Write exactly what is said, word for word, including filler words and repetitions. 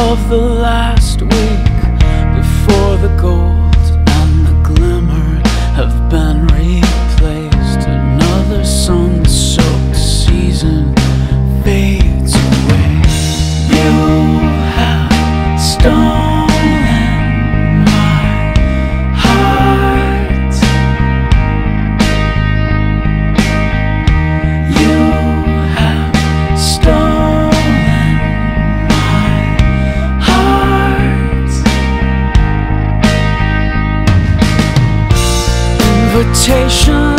of the last week before the gold and the glimmer have been replaced. Another sun-soaked season fades away. You have stolen my heart. You have stolen my heart. Invitation